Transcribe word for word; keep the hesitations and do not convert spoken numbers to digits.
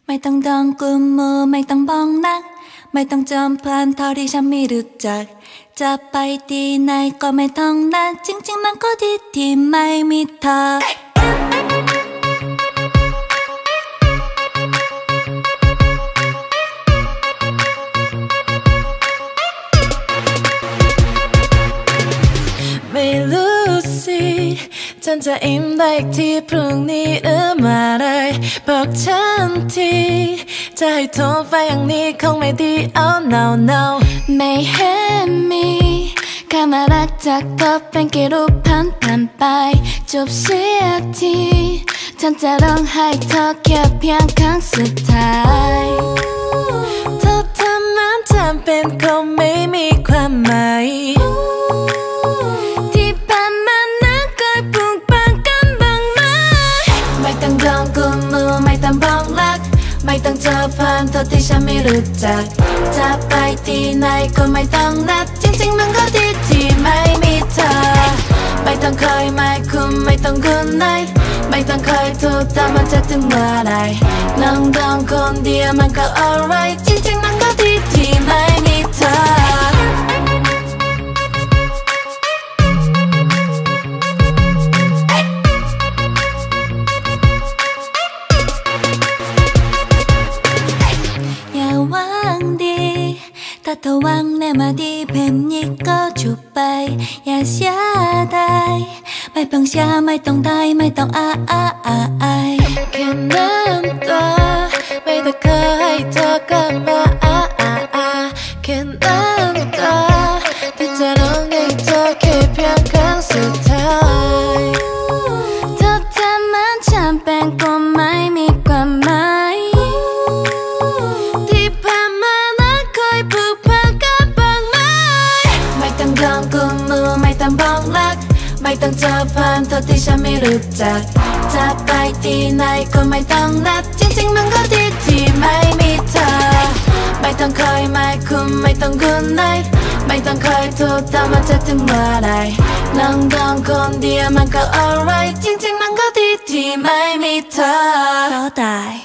ไม่ต้องดองกุมมือไม่ต้องบ้องนักไม่ต้องจอมพลันเท่าที่ฉันไม่รู้จักจะไปที่ไหนก็ไม่ต้องนัดจริงๆมันก็ดีที่ไม่มีเธอไม่รู้สิฉันจะอิ่มได้อีกทีพรุ่งนี้หรือเมื่อไรบอกฉันทีจะให้โทรไปอย่างนี้คงไม่ดี oh no no ไม่เห็นมีแค่มารักจากก็เป็นกี่รูปผ่านผ่านไปจบเสียทีฉันจะร้องไห้เธอแค่เพียงครั้งสุดท้ายเธอทำมันจำเป็นคงไม่มีความหมายไม่ต้องบ้องรักไม่ต้องเจอผ่านตัวที่ฉันไม่รู้จักจะไปที่ไหนก็ไม่ต้องนัดจริงๆมันก็ดีที่ไม่มีเธอไม่ต้องคอยไม่คุมไม่ต้องกุนไหนไม่ต้องคอยโทรตามมันจะถึงเมื่อไรนั่งดองคนเดียวมันก็ alright จริงๆมันก็ดีที่ไม่มีเธอถ้าเธอหวังแน่มาดีเพลงนี้ก็จบไปอย่าเสียดายไม่ต้องเสียไม่ต้องได้ไม่ต้องอ้าอ้าอ้าอ้าแค่น้ำตาไม่ต้องเคยให้เธอกลับมาอ้าอ้าอ้าแค่น้ำตาที่จะร้องให้เธอแค่เพียงครั้งสุดท้ายเธอทำมันจำเป็นก็ไม่มีความหมายไม่ต้องเจอผ่านตัวที่ฉันไม่รู้จักจะไปที่ไหนก็ไม่ต้องนัดจริงๆมันก็ดีที่ไม่มีเธอไม่ต้องคอยไม่คุมไม่ต้องกุนไหนไม่ต้องคอยโทรตามมันจะถึงเมื่อไรนั่งดองคนเดียวมันก็ alright จริงๆมันก็ดีที่ไม่มีเธอก็ตาย